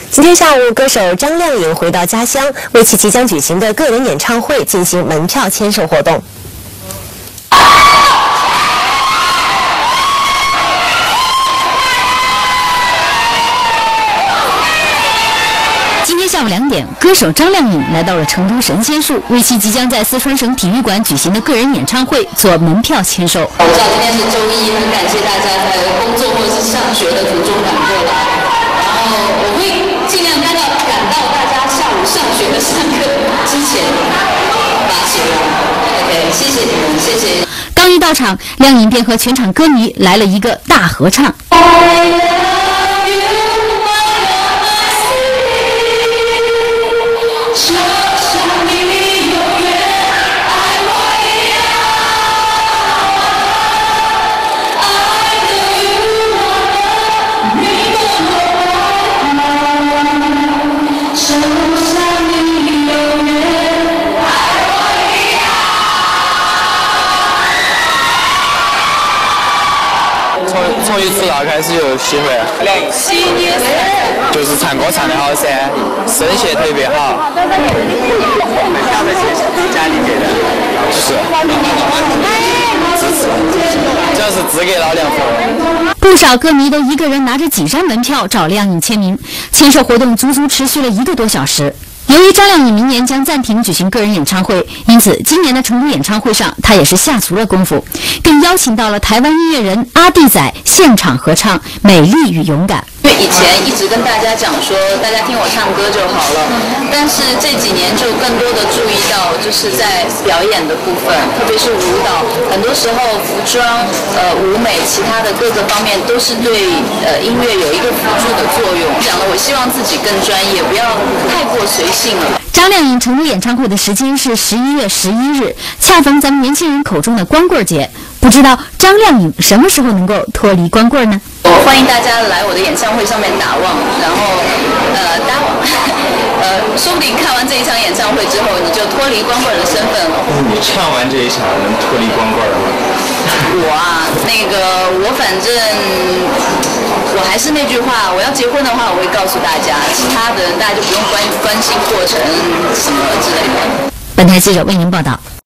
今天下午，歌手张靓颖回到家乡，为其即将举行的个人演唱会进行门票签售活动。 今天下午2点，歌手张靓颖来到了成都神仙树，为其即将在四川省体育馆举行的个人演唱会做门票签售。 我知道今天是周一，很感谢大家在工作或者是上学的途中赶过来，然后我会尽量赶到大家下午上学的上课之前发行。OK， 谢谢你们，谢谢。 刚一到场，靓颖便和全场歌迷来了一个大合唱。 从一出道开始就喜欢，就是唱歌唱得好噻，声线特别好。家里给的，就是支持，主要是只给老两份。 不少歌迷都一个人拿着几张门票找靓颖签名，签售活动足足持续了1个多小时。由于张靓颖明年将暂停举行个人演唱会，因此今年的成都演唱会上，她也是下足了功夫，更邀请到了台湾音乐人阿弟仔现场合唱《美丽与勇敢》。 因为以前一直跟大家讲说，大家听我唱歌就好了，但是这几年就更多的注意到，就是在表演的部分，特别是舞蹈，很多时候服装、舞美，其他的各个方面都是对音乐有一个辅助的作用。讲了，我希望自己更专业，不要太过随性了。 张靓颖成都演唱会的时间是11月11日，恰逢咱们年轻人口中的光棍节。不知道张靓颖什么时候能够脱离光棍呢？ 我欢迎大家来我的演唱会上面打望，然后搭网，说不定看完这一场演唱会之后，你就脱离光棍的身份了。 你唱完这一场能脱离光棍了吗？ 我反正我还是那句话，我要结婚的话，我会告诉大家，其他的大家就不用关心过程什么之类的。 本台记者为您报道。